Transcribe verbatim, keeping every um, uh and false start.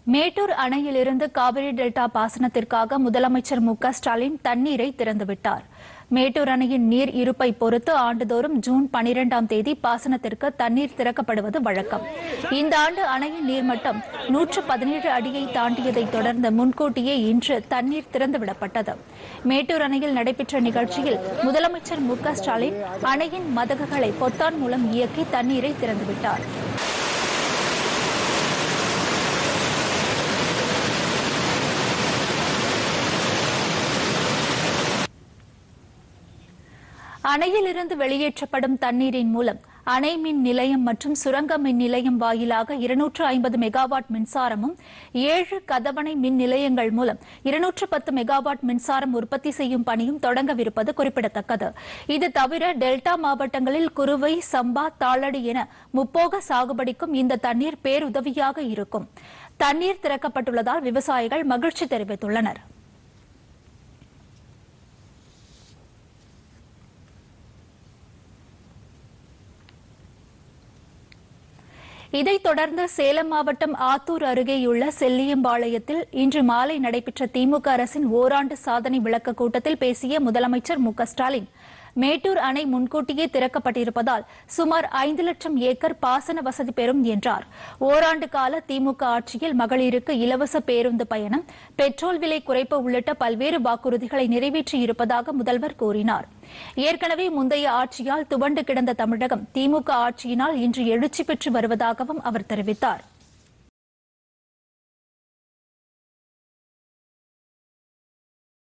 மேட்டூர் அணையிலிருந்து காவிரி டெல்டா பாசனத்திற்காக முதலமைச்சர் மு க ஸ்டாலின் தண்ணீரை திறந்துவிட்டார். மேட்டூர் அணையின் நீர் இருப்பை பொறுத்து ஆண்டுதோறும் ஜூன் பனிரெண்டாம் தேதி பாசனத்திற்கு தண்ணீர் திறக்கப்படுவது வழக்கம். இந்த ஆண்டு அணையின் நீர்மட்டம் நூற்று பதினேழு அடியை தாண்டியதை தொடர்ந்து முன்கூட்டியே இன்று தண்ணீர் திறந்துவிடப்பட்டது. மேட்டூர் அணையில் நடைபெற்ற நிகழ்ச்சியில் முதலமைச்சர் மு க ஸ்டாலின் அணையின் மதகுகளை பொத்தான் மூலம் இயக்கி தண்ணீரை திறந்துவிட்டார். அணையிலிருந்து வெளியேற்றப்படும் தண்ணீரின் மூலம் அணை மின் நிலையம் மற்றும் சுரங்க மின் நிலையம் வாயிலாக இருநூற்று ஐம்பது மெகாவாட் மின்சாரமும், ஏழு கதவணை மின் நிலையங்கள் மூலம் இருநூற்று பத்து மெகாவாட் மின்சாரம் உற்பத்தி செய்யும் பணியும் தொடங்கவிருப்பது குறிப்பிடத்தக்கது. இது தவிர டெல்டா மாவட்டங்களில் குறுவை, சம்பா, தாளடி என முப்போக சாகுபடிக்கும் இந்த தண்ணீர் பேருதவியாக இருக்கும். தண்ணீர் திறக்கப்பட்டுள்ளதால் விவசாயிகள் மகிழ்ச்சி தெரிவித்துள்ளனர். இதைத் தொடர்ந்து சேலம் மாவட்டம் ஆத்தூர் அருகேயுள்ள செல்லியம்பாளையத்தில் இன்று மாலை நடைபெற்ற திமுக அரசின் ஓராண்டு சாதனை விளக்க கூட்டத்தில் பேசிய முதலமைச்சர் மு க ஸ்டாலின், மேட்டூர் அணை முன்கூட்டியே திறக்கப்பட்டிருப்பதால் சுமார் ஐந்து லட்சம் ஏக்கர் பாசன வசதி பெறும் என்றார். ஓராண்டு கால திமுக ஆட்சியில் மகளிருக்கு இலவச பேருந்து பயணம், பெட்ரோல் விலை குறைப்பு உள்ளிட்ட பல்வேறு வாக்குறுதிகளை நிறைவேற்றியிருப்பதாக முதல்வர் கூறினார். ஏற்கனவே முந்தைய ஆட்சியால் துவண்டு கிடந்த தமிழகம் திமுக ஆட்சியினால் இன்று எழுச்சி பெற்று வருவதாகவும் அவர் தெரிவித்தார்.